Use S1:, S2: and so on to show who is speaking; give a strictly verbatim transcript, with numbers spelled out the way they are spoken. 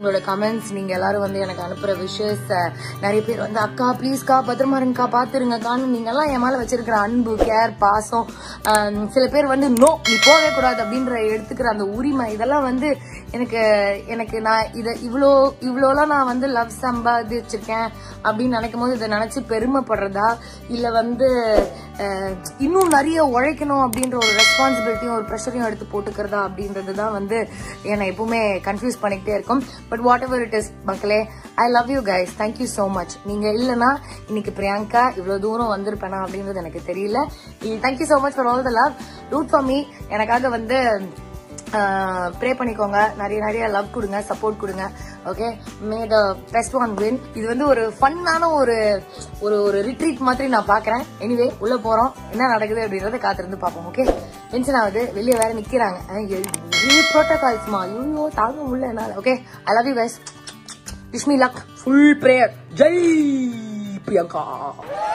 S1: உங்களோட கமெண்ட்ஸ், நீங்க எல்லாரும் வந்து எனக்கு அனுப்புற விஷஸ், நிறைய பேர் வந்து அக்கா ப்ளீஸ்க்கா பத்திரமா இருங்கக்கா பாத்துருங்கக்கான்னு நீங்க எல்லாம் என் மேல வச்சிருக்கிற அன்பு, கேர், பாசம், சில பேர் வந்து நோ நீ போகவே கூடாது அப்படின்ற எடுத்துக்கிற அந்த உரிமை, இதெல்லாம் வந்து எனக்கு எனக்கு நான் இதை இவ்வளோ இவ்வளோலாம் நான் வந்து லவ் சம்பாதிச்சிருக்கேன் அப்படின்னு நினைக்கும் போது இதை நினைச்சு பெருமைப்படுறதா, இல்ல வந்து இன்னும் நிறைய உழைக்கணும் அப்படின்ற ஒரு ரெஸ்பான்சிபிலிட்டியும் ஒரு ப்ரெஷரையும் எடுத்து போட்டுக்கிறதா அப்படின்றது தான் வந்து என்னை எப்பவுமே கன்ஃபியூஸ் பண்ணிக்கிட்டே இருக்கும். But whatever it is மக்களே, I love you guys, thank you so much. நீங்க இல்லைன்னா இன்னைக்கு பிரியங்கா இவ்வளவு தூரம் வந்திருப்பேனா அப்படின்றது எனக்கு தெரியல. Thank you so much for all the love. Root for me. எனக்காக வந்து ப்ரே பண்ணிக்கோங்க, நிறைய நிறைய லவ் கொடுங்க, சப்போர்ட் கொடுங்க. Okay, may the best one win. இது வந்து ஒரு ஃபன்னான ஒரு ஒரு ஒரு ரிட்ரீட் மாதிரி நான் பாக்குறேன். எனிவே உள்ள போறோம், என்ன நடக்குது அப்படின்றத காத்திருந்து பார்ப்போம். ஓகே, டென்ஷன் ஆகுது, வெளியே வேற நிக்கிறாங்க, ப்ரோட்டோகால்ஸ்மா, ஐயோ தாங்க முடியல என்னால. Okay, I love you guys, wish me luck, full prayer. ஜெய் பிரியங்கா.